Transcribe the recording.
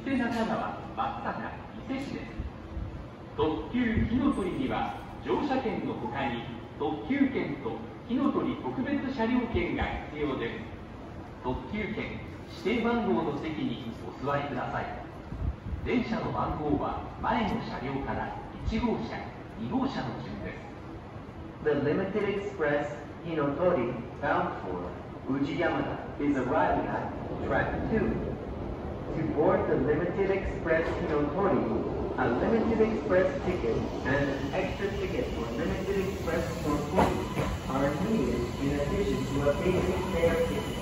伊勢中川松阪伊勢市です。特急ひのとりには乗車券のほかに特急券とひのとり特別車両券が必要です。特急券指定番号の席にお座りください。電車の番号は前の車両から1号車、2号車の順です。 The Limited Express Hinotori bound for Ujiyamada is arriving at track 2. To board the Limited Express Hinotori, a Limited Express ticket and an extra ticket for Limited Express Hinotori are needed in addition to a basic fare ticket.